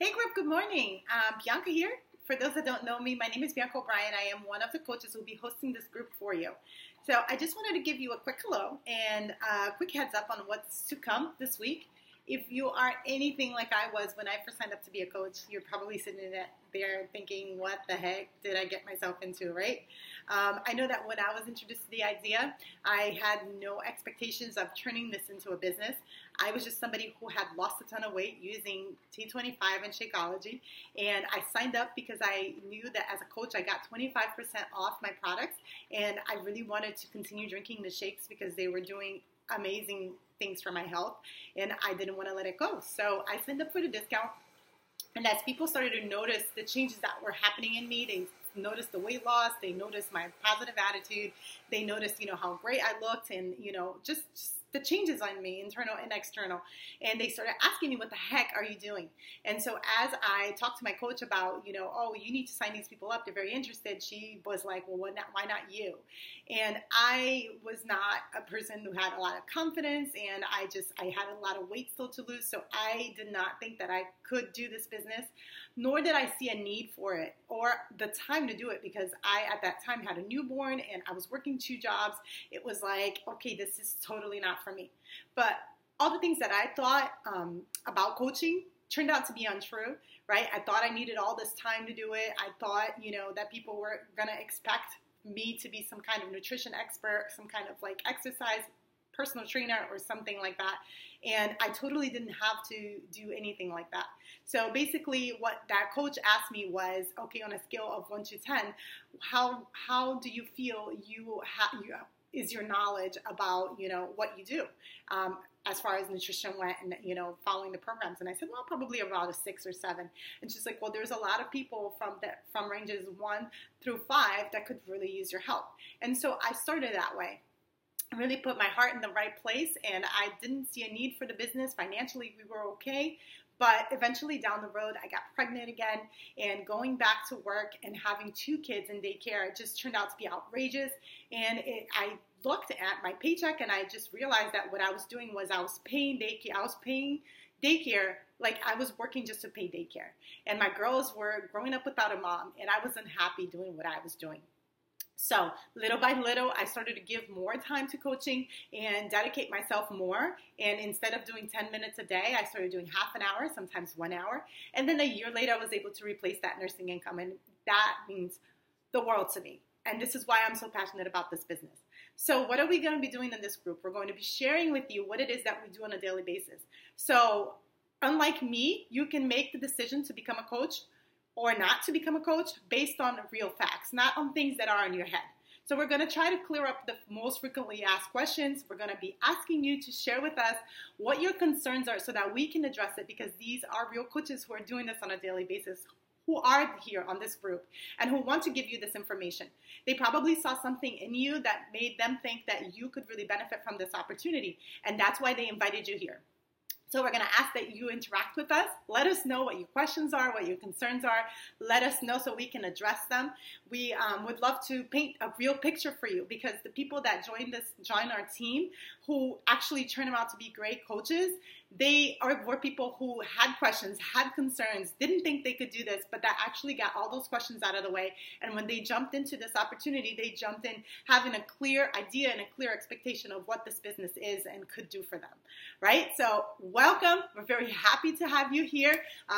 Hey group, good morning. Bianca here. For those that don't know me, my name is Bianca O'Brien. I am one of the coaches who will be hosting this group for you. So I just wanted to give you a quick hello and a quick heads up on what's to come this week. If you are anything like I was when I first signed up to be a coach, you're probably sitting there thinking, what the heck did I get myself into, right? I know that when I was introduced to the idea, I had no expectations of turning this into a business. I was just somebody who had lost a ton of weight using T25 and Shakeology, and I signed up because I knew that as a coach I got 25% off my products, and I really wanted to continue drinking the shakes because they were doing amazing things for my health, and I didn't want to let it go. So I signed up for the discount, and as people started to notice the changes that were happening in me, they noticed the weight loss, they noticed my positive attitude, they noticed, how great I looked, and, just the changes on me, internal and external. And they started asking me, what the heck are you doing? And so as I talked to my coach about, oh, you need to sign these people up, they're very interested, she was like, well, why not you? And I was not a person who had a lot of confidence, and I had a lot of weight still to lose, so I did not think that I could do this business, nor did I see a need for it or the time to do it, because I, at that time, had a newborn and I was working 2 jobs. It was like, okay, this is totally not for me. But all the things that I thought about coaching turned out to be untrue, right? I thought I needed all this time to do it. I thought, that people were going to expect me to be some kind of nutrition expert, some kind of like exercise personal trainer or something like that. And I totally didn't have to do anything like that. So basically what that coach asked me was, okay, on a scale of 1 to 10, how do you feel is your knowledge about, what you do as far as nutrition went and, following the programs? And I said, well, probably about a 6 or 7. And she's like, well, there's a lot of people from ranges 1 through 5 that could really use your help. And so I started that way. I really put my heart in the right place, and I didn't see a need for the business. Financially, we were okay. But eventually down the road, I got pregnant again, and going back to work and having 2 kids in daycare, it just turned out to be outrageous. And I looked at my paycheck, and I just realized that what I was doing was I was paying daycare like I was working just to pay daycare. And my girls were growing up without a mom, and I wasn't happy doing what I was doing. So little by little, I started to give more time to coaching and dedicate myself more. And instead of doing 10 minutes a day, I started doing half an hour, sometimes 1 hour. And then a year later, I was able to replace that nursing income. And that means the world to me. And this is why I'm so passionate about this business. So what are we going to be doing in this group? We're going to be sharing with you what it is that we do on a daily basis. So unlike me, you can make the decision to become a coach or not to become a coach based on real facts, not on things that are in your head. So we're going to try to clear up the most frequently asked questions. We're going to be asking you to share with us what your concerns are so that we can address it, because these are real coaches who are doing this on a daily basis, who are here on this group and who want to give you this information. They probably saw something in you that made them think that you could really benefit from this opportunity, and that's why they invited you here. So we're going to ask that you interact with us. Let us know what your questions are, what your concerns are. Let us know so we can address them. We would love to paint a real picture for you, because the people that join our team who actually turn out to be great coaches, were people who had questions, had concerns, didn't think they could do this, but that actually got all those questions out of the way. And when they jumped into this opportunity, they jumped in having a clear idea and a clear expectation of what this business is and could do for them, right? So welcome. We're very happy to have you here.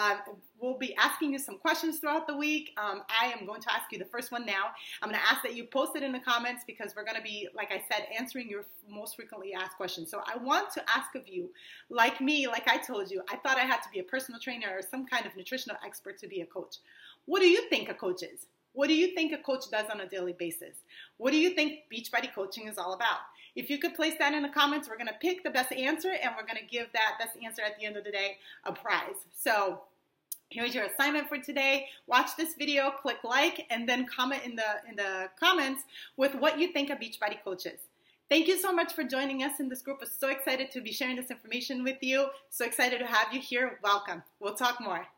We'll be asking you some questions throughout the week. I am going to ask you the first one now. I'm going to ask that you post it in the comments, because we're going to be, like I said, answering your most frequently asked questions. So I want to ask of you, like me, like I told you, I thought I had to be a personal trainer or some kind of nutritional expert to be a coach. What do you think a coach is? What do you think a coach does on a daily basis? What do you think Beachbody Coaching is all about? If you could place that in the comments, we're going to pick the best answer, and we're going to give that best answer at the end of the day a prize. So here's your assignment for today. Watch this video, click like, and then comment in the comments with what you think a Beachbody coach is. Thank you so much for joining us in this group. We're so excited to be sharing this information with you. So excited to have you here. Welcome. We'll talk more.